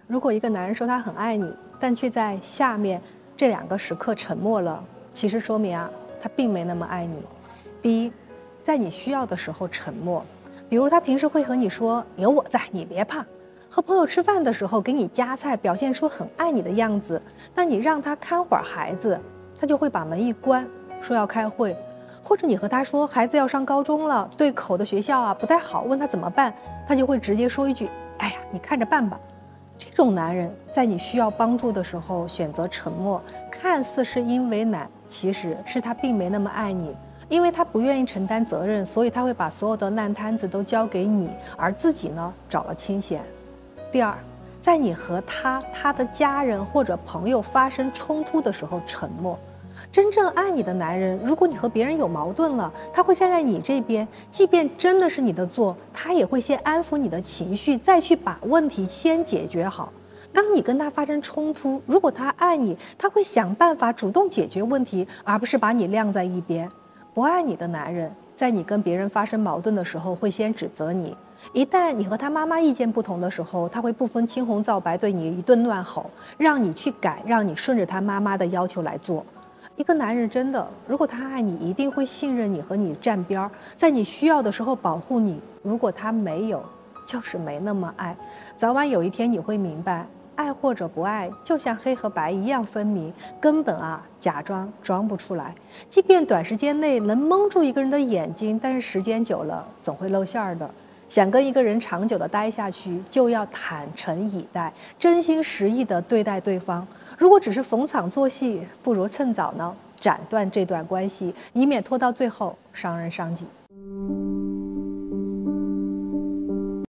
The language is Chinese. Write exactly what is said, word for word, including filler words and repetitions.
如果一个男人说他很爱你，但却在下面这两个时刻沉默了，其实说明啊，他并没那么爱你。第一，在你需要的时候沉默，比如他平时会和你说有我在，你别怕；和朋友吃饭的时候给你夹菜，表现出很爱你的样子。但你让他看会儿孩子，他就会把门一关，说要开会。或者你和他说孩子要上高中了，对口的学校啊不太好，问他怎么办，他就会直接说一句：哎呀，你看着办吧。这种男人在你需要帮助的时候选择沉默，看似是因为懒，其实是他并没那么爱你。因为他不愿意承担责任，所以他会把所有的烂摊子都交给你，而自己呢找了清闲。第二，在你和他、他的家人或者朋友发生冲突的时候沉默。真正爱你的男人，如果你和别人有矛盾了，他会站在你这边，即便真的是你的错，他也会先安抚你的情绪，再去把问题先解决好。当你跟他发生冲突，如果他爱你，他会想办法主动解决问题，而不是把你晾在一边。不爱你的男人，在你跟别人发生矛盾的时候，会先指责你。一旦你和他妈妈意见不同的时候，他会不分青红皂白对你一顿乱吼，让你去改，让你顺着他妈妈的要求来做。一个男人真的，如果他爱你，一定会信任你和你站边，在你需要的时候保护你。如果他没有，就是没那么爱。早晚有一天你会明白，爱或者不爱，就像黑和白一样分明，根本啊假装装不出来。即便短时间内能蒙住一个人的眼睛，但是时间久了总会露馅儿的。想跟一个人长久的待下去，就要坦诚以待，真心实意的对待对方。如果只是逢场作戏，不如趁早呢斩断这段关系，以免拖到最后伤人伤己。